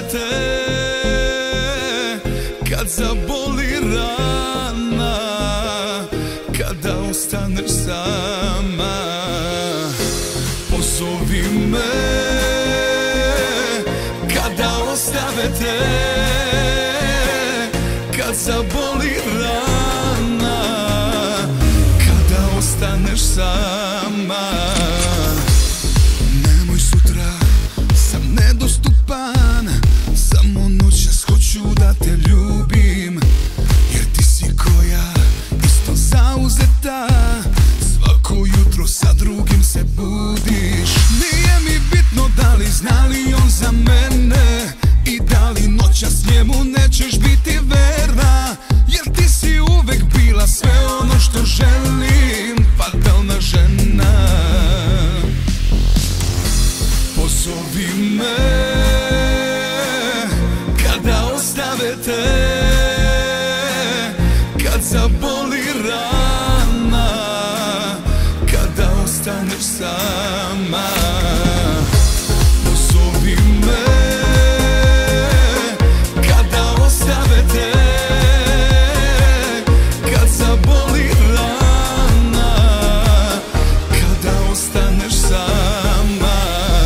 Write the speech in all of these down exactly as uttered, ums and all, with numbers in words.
te, kad zaboli rana, kada ostaneš sama, pozovi me. Kada ostave te, kad zaboli rana, kada ostaneš sama. Nemoj sutra, sam nedostupan, samo noćas hoću da te ljubim, jer ti si koja isto zauzeta, svako jutro sa drugim se budiš. Nije mi bitno da li zna li on za mene i da li noćas njemu nećeš biti verna, jer ti si uvek bila sve ono što želim, fatalna žena. Pozovi me, kada ostave te, kad zaboli rana, kada ostaneš sama. Pozovi me, kada ostave te, kad zaboli rana, kada ostaneš sama.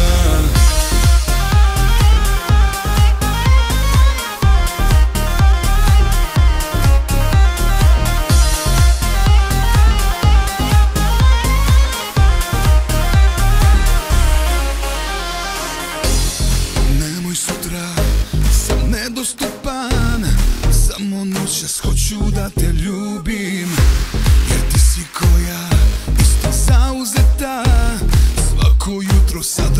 Nemoj sutra, sam nedostupan, samo noćas hoću da te ljubim, jer ti si koja isto zauzeta, svako jutro sa